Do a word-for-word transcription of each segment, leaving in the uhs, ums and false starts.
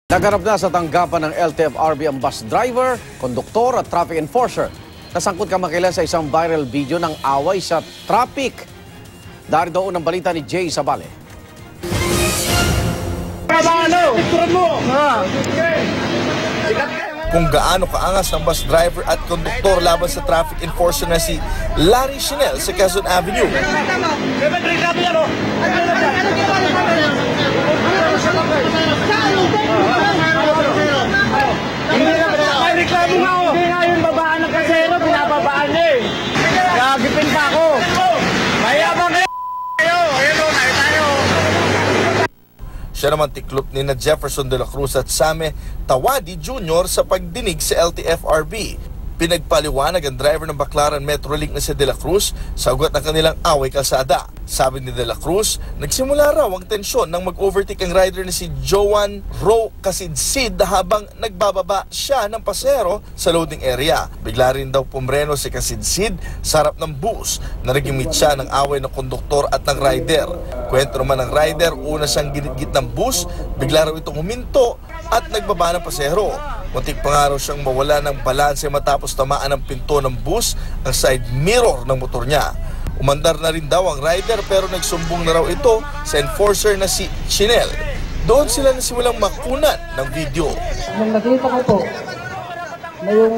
Naganap na sa tanggapan ng L T F R B ang bus driver, konduktor at traffic enforcer. Nasangkot kamakailan sa isang viral video ng away sa traffic. Darito unang balita ni Jay Sabale. Kung gaano kaangas ang bus driver at konduktor laban sa traffic enforcer na si Larry Chinel sa Quezon Avenue. May reklamo nga ako. Hindi nga yung babaan ng kasero, pinababaan niya eh. Gagipin pa ako. Mayabang kayo. Ayun o, tayo tayo. Siya naman tiklop ni na Jefferson de la Cruz at Same Tawadi Junior sa pagdinig sa L T F R B. Pinagpaliwanag ang driver ng Baclaran Metrolink na si De La Cruz sa ugat ng kanilang away kalsada. Sabi ni De La Cruz, nagsimula raw ang tensyon nang mag-overtake ang rider na si Joan Ro Kasidsid habang nagbababa siya ng pasero sa loading area. Bigla rin daw pumreno si Kasidsid sa harap ng bus na nagimit siya ng away ng konduktor at ng rider. Kwento naman ng rider, una siyang ginitgit ng bus, bigla raw itong huminto at nagbaba ng pasero. Muntik pa nga raw siyang mawala ng balanse matapos tamaan ng pinto ng bus ang side mirror ng motor niya. Umandar na rin daw ang rider pero nagsumbong na raw ito sa enforcer na si Chinel. Doon sila nasimulang makunan ng video. Nung nakita ko po na yung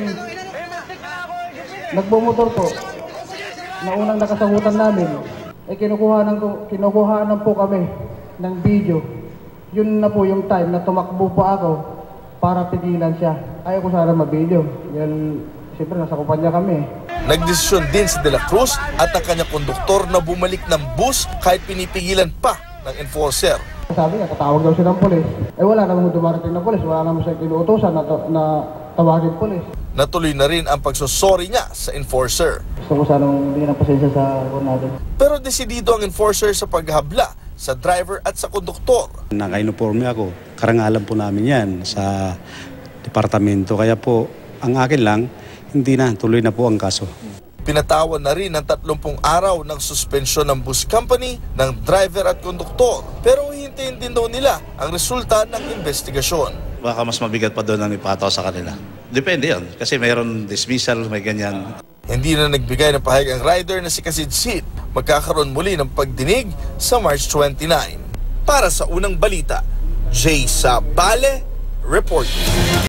nagbumotor po na unang nakasagutan namin, ay kinukuhanan, ko, kinukuhanan po kami ng video. Yun na po yung time na tumakbo pa ako para pigilan siya. Ayaw ko sana ma-video. Yan, siyempre nasa kumpanya kami. Nagdesisyon din si De La Cruz at ang kanyang konduktor na bumalik ng bus kahit pinipigilan pa ng enforcer. Sabi niya, tatawag daw siya ng polis. Eh wala namang dumarating ng polis. Wala namang siya kinuutosan na, na tawagin polis. Natuloy na rin ang pagsusorry niya sa enforcer. Gusto ko sanang bigyan ng pasensya sa ako natin. Pero desidido ang enforcer sa paghabla sa driver at sa konduktor. Naka-uniforme ako. Karangalan po namin yan sa departamento. Kaya po, ang akin lang, hindi na, tuloy na po ang kaso. Pinatawan na rin ng tatlumpung araw ng suspensyon ng bus company, ng driver at konduktor. Pero hihintayin din daw nila ang resulta ng investigasyon. Baka mas mabigat pa doon ang ipataw sa kanila. Depende yan, kasi mayroon dismissal, may ganyan. Hindi na nagbigay ng pahayag ang rider na si Kasidsid. Magkakaroon muli ng pagdinig sa March twenty-nine. Para sa unang balita, Jay Sabale, report.